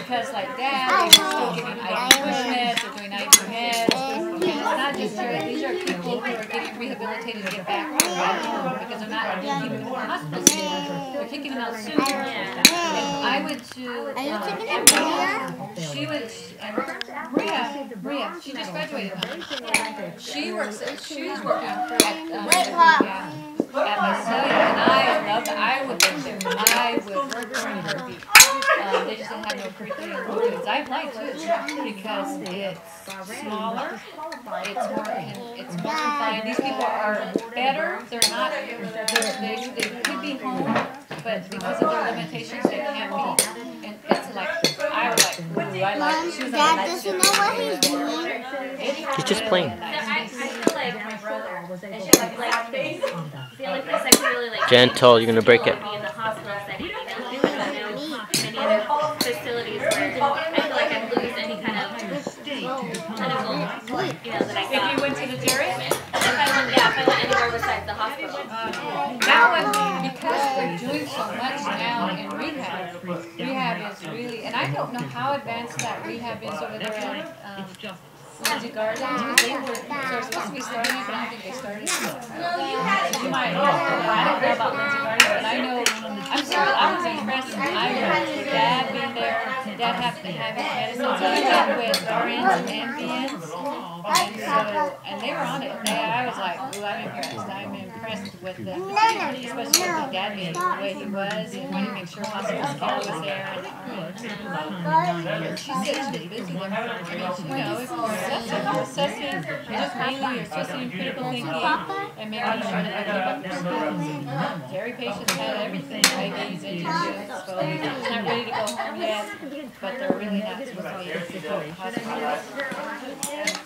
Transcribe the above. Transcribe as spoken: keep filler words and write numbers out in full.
because like that, they were still giving I V push meds, they're doing I V meds, and it's not just your, these are people who are getting rehabilitated to get back to work because they're not keeping them in the hospital anymore. They're kicking them out soon. And I went to, um, she was, and Maria, Maria, she just graduated. She works, she's working at, um, yeah, at Visalia, and I love, I would work there, I would work there in a heartbeat. Um, they just didn't have no curriculum programs. I applied too because it's smaller, it's more, it's more confined. These people are better. They're not. They're, they they could be home, but because of their limitations, they can't be. And it's like I was like, ooh, I like. She was on the night shift. He's just playing. I, I feel like my brother, and she like like I feel like this like really like Gentle, you're gonna break it. be in the hospital setting. I don't know many other facilities where I feel like I'd lose any kind of clinical, you know, that I got. If you went to the dairy, If I went, yeah, if I went anywhere besides the hospital. that one because they're doing so much now in rehab. Rehab is really, and I don't know how advanced that rehab is over there at. Um, Lindsay Gardens, because they were, they're supposed to be starting it, but I don't think they started it. You might know, I don't know about Lindsay Gardens, but I know, I'm sorry, I was impressed. I remember Dad being there, Dad having to have his medicine, so he went with R Ns and M V Ns, and so, and they were on it. They, I was like, ooh, I'm impressed. I'm impressed with the, especially with Dad being the way he was, and wanting to make sure hospital care was there, and R Ns. She said she was busy there. I mean, you know, if you're assessing, you're assessing, you're just mainly you're assessing critical thinking and making sure that they keep up their skills. Terry patients had everything, I Vs, injections, so it's not ready to go home yet, but they're really not supposed to be hospitalized.